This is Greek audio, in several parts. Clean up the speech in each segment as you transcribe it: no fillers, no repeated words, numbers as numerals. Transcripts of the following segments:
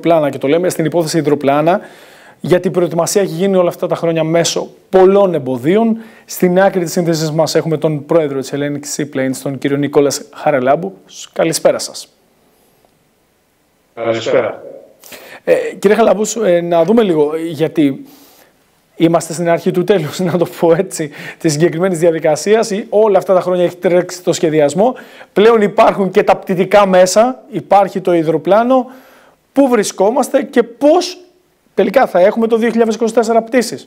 πλάνα, και το λέμε στην υπόθεση υδροπλάνα, γιατί η προετοιμασία έχει γίνει όλα αυτά τα χρόνια μέσω πολλών εμποδίων. Στην άκρη της σύνθεσης μας έχουμε τον πρόεδρο της Hellenic Seaplanes, τον κύριο Νικόλα Χαραλάμπου. Καλησπέρα σας. Καλησπέρα. Κύριε Χαραλάμπου, να δούμε λίγο, γιατί είμαστε στην αρχή του τέλους, να το πω έτσι, της συγκεκριμένης διαδικασίας. Όλα αυτά τα χρόνια έχει τρέξει το σχεδιασμό. Πλέον υπάρχουν και τα πτυτικά μέσα, υπάρχει το υδροπλάνο. Πού βρισκόμαστε και πώς τελικά θα έχουμε το 2024 πτήσεις?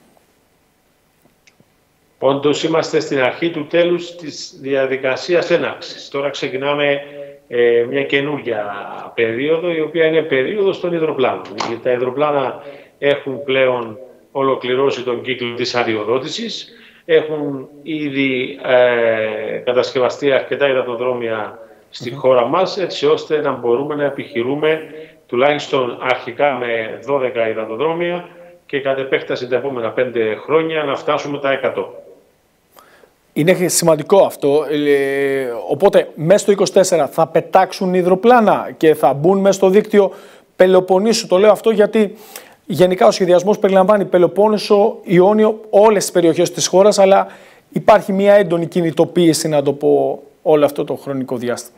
Όντως είμαστε στην αρχή του τέλους της διαδικασίας έναρξης. Τώρα ξεκινάμε μια καινούργια περίοδο, η οποία είναι περίοδος των υδροπλάνων. Τα υδροπλάνα έχουν πλέον ολοκληρώσει τον κύκλο της αδειοδότησης. Έχουν ήδη κατασκευαστεί αρκετά υδατοδρόμια στη χώρα μας, έτσι ώστε να μπορούμε να επιχειρούμε τουλάχιστον αρχικά με 12 υδατοδρόμια και κατ' επέκταση τα επόμενα 5 χρόνια να φτάσουμε τα 100. Είναι σημαντικό αυτό. Οπότε μέσα στο 24 θα πετάξουν υδροπλάνα και θα μπουν μέσα στο δίκτυο Πελοποννήσου. Το λέω αυτό γιατί γενικά ο σχεδιασμός περιλαμβάνει Πελοπόννησο, Ιόνιο, όλες τις περιοχές της χώρας, αλλά υπάρχει μια έντονη κινητοποίηση, να το πω, όλο αυτό το χρονικό διάστημα.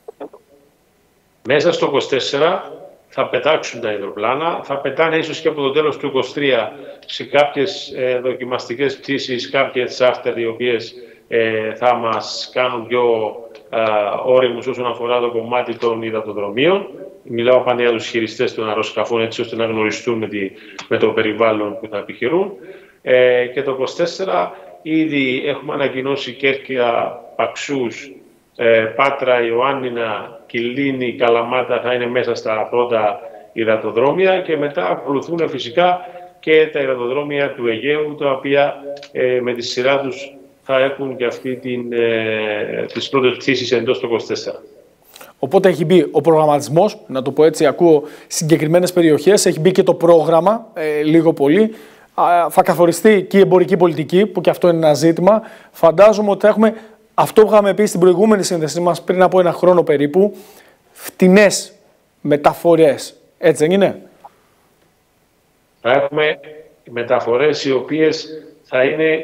Μέσα στο 24 θα πετάξουν τα υδροπλάνα, θα πετάνε ίσως και από το τέλος του 23 σε κάποιες δοκιμαστικές πτήσεις, κάποιες charter οι οποίες θα μας κάνουν πιο όριμους όσον αφορά το κομμάτι των υδατοδρομίων. Μιλάω πάντα για τους χειριστές των αεροσκαφών, έτσι ώστε να γνωριστούν με το περιβάλλον που θα επιχειρούν. Και το 24 ήδη έχουμε ανακοινώσει Κέρκυρα, Παξούς, Πάτρα, Ιωάννινα, Κιλίνη, Καλαμάτα θα είναι μέσα στα πρώτα υδατοδρόμια και μετά ακολουθούν φυσικά και τα υδατοδρόμια του Αιγαίου, τα οποία με τη σειρά τους θα έχουν και αυτή τις πρώτες πτήσεις εντός του 24. Οπότε έχει μπει ο προγραμματισμός, να το πω έτσι, ακούω συγκεκριμένες περιοχές, έχει μπει και το πρόγραμμα, λίγο πολύ. Θα καθοριστεί και η εμπορική πολιτική, που και αυτό είναι ένα ζήτημα. Φαντάζομαι ότι θα έχουμε αυτό που είχαμε πει στην προηγούμενη σύνδεση μας πριν από ένα χρόνο περίπου, φτηνές μεταφορές. Έτσι δεν είναι? Θα έχουμε μεταφορές οι οποίες θα είναι,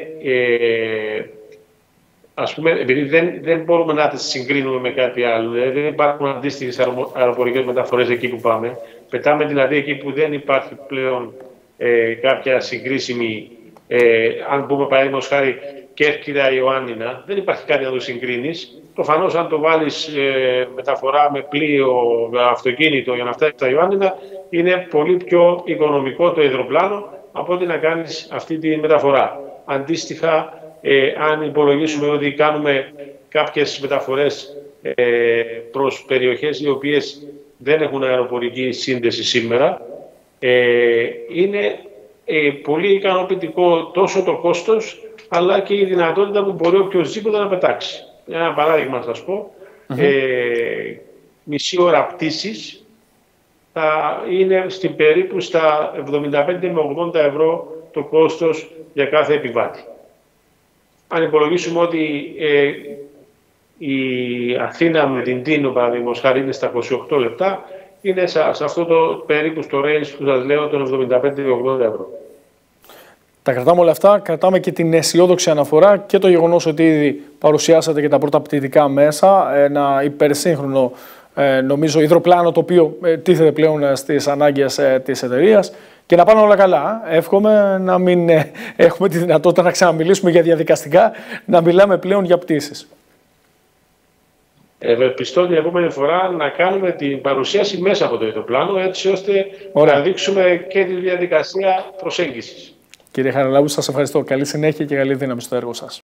ας πούμε, επειδή δεν μπορούμε να τις συγκρίνουμε με κάτι άλλο, δηλαδή δεν υπάρχουν αντίστοιχες αεροπορικές μεταφορές εκεί που πάμε. Πετάμε δηλαδή εκεί που δεν υπάρχει πλέον κάποια συγκρίσιμη, αν πούμε παραδείγματος χάρη Κέρκυρα, Ιωάννινα, δεν υπάρχει κάτι να το συγκρίνεις. Προφανώς αν το βάλεις μεταφορά με πλοίο, αυτοκίνητο για να φτάσει στα Ιωάννινα, είναι πολύ πιο οικονομικό το υδροπλάνο από ότι να κάνεις αυτή τη μεταφορά. Αντίστοιχα, αν υπολογίσουμε ότι κάνουμε κάποιες μεταφορές προς περιοχές οι οποίες δεν έχουν αεροπορική σύνδεση σήμερα, είναι πολύ ικανοποιητικό τόσο το κόστος, αλλά και η δυνατότητα που μπορεί οποιοδήποτε να πετάξει. Ένα παράδειγμα θα σας πω, μισή ώρα πτήσης θα είναι στην περίπου στα 75 με 80 ευρώ το κόστος για κάθε επιβάτη. Αν υπολογίσουμε ότι η Αθήνα με την Τίνο, παραδείγματος χάρη, είναι στα 28 λεπτά, είναι σε αυτό το περίπου στο range που σας λέω των 75 με 80 ευρώ. Τα κρατάμε όλα αυτά, κρατάμε και την αισιόδοξη αναφορά και το γεγονός ότι ήδη παρουσιάσατε και τα πρώτα πτυτικά μέσα, ένα υπερσύγχρονο, νομίζω, υδροπλάνο το οποίο τίθεται πλέον στις ανάγκες της εταιρείας, και να πάνε όλα καλά. Εύχομαι να μην έχουμε τη δυνατότητα να ξαναμιλήσουμε για διαδικαστικά, να μιλάμε πλέον για πτήσεις. Ευελπιστώ την επόμενη φορά να κάνουμε την παρουσίαση μέσα από το υδροπλάνο, έτσι ώστε να δείξουμε και τη διαδικασία προσέγγισης. Κύριε Χαραλάμπου, σας ευχαριστώ. Καλή συνέχεια και καλή δύναμη στο έργο σας.